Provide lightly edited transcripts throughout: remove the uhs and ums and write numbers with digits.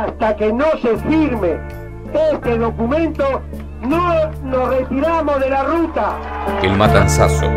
hasta que no se firme este documento, no nos retiramos de la ruta. El Matanzazo.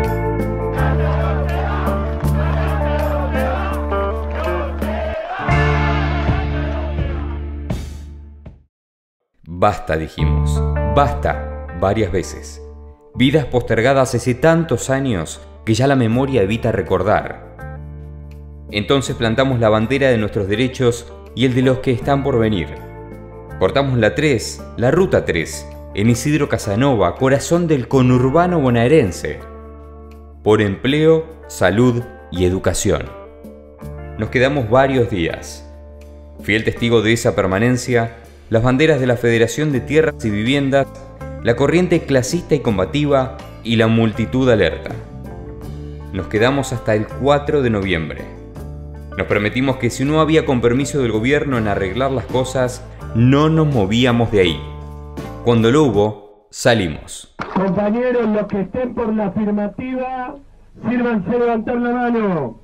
Basta, dijimos. Basta, varias veces. Vidas postergadas hace tantos años que ya la memoria evita recordar. Entonces plantamos la bandera de nuestros derechos y el de los que están por venir. Cortamos la 3, la Ruta 3, en Isidro Casanova, corazón del conurbano bonaerense. Por empleo, salud y educación. Nos quedamos varios días. Fiel testigo de esa permanencia, las banderas de la Federación de Tierras y Viviendas, la corriente clasista y combativa y la multitud alerta. Nos quedamos hasta el 4 de noviembre. Nos prometimos que si no había compromiso del gobierno en arreglar las cosas, no nos movíamos de ahí. Cuando lo hubo, salimos. Compañeros, los que estén por la afirmativa, sírvanse levantar la mano.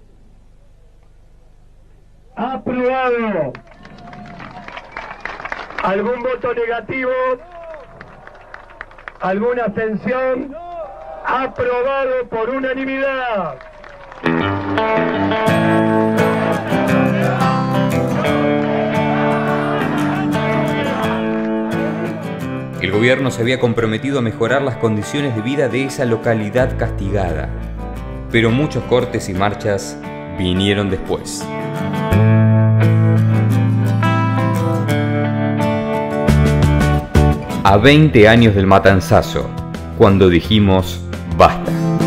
Aprobado. ¿Algún voto negativo? ¿Alguna abstención? Aprobado por unanimidad. El gobierno se había comprometido a mejorar las condiciones de vida de esa localidad castigada, pero muchos cortes y marchas vinieron después. A 20 años del Matanzazo, cuando dijimos basta.